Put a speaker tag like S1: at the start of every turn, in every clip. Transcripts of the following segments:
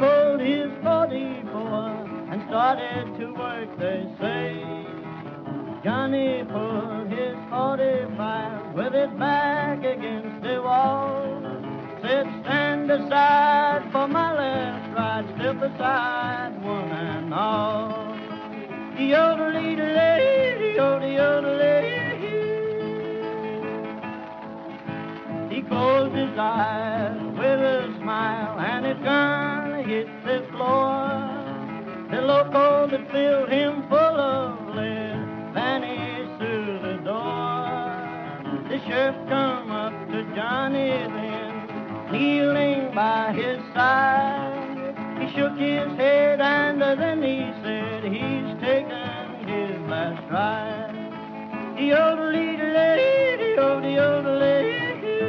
S1: pulled his 44 and started to work, they say. Johnny pulled his 45 with it back against the wall. Said, stand aside for my left, right, step aside, one and all. Yodelee-de-lee, he closed his eyes with a smile and his gun hit the floor. The loco that filled him full of lead vanished through the door. The sheriff come up to Johnny then, kneeling by his side. He shook his head and then he said, he's taken his last ride. Yodelee-de-lee, yodelee.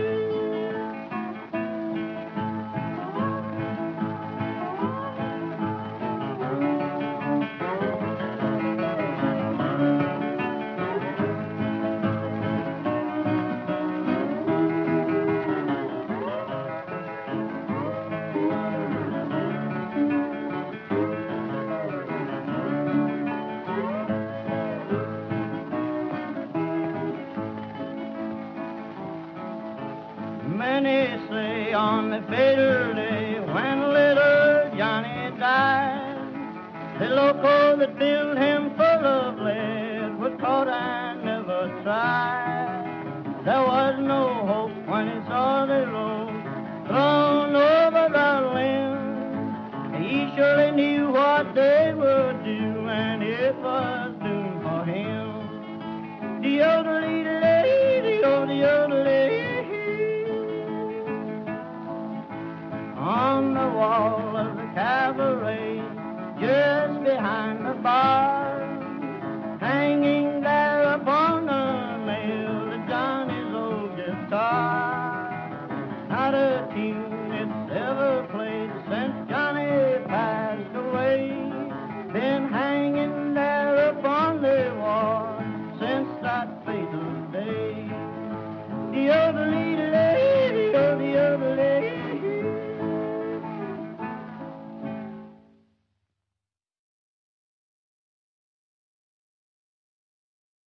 S1: Many say on the fatal day when little Johnny died, the loco that filled him full of lead was caught and never tried. There was no hope when he saw the road thrown over the limb. He surely knew what they would do, and it was doomed for him. Yodelee-de-lee, yodelee. On the wall of the cabaret, just behind the bar, hanging there upon the nail of Johnny's old guitar. Not a tune it's ever played since Johnny passed away. Been hanging there upon the wall since that fatal day. The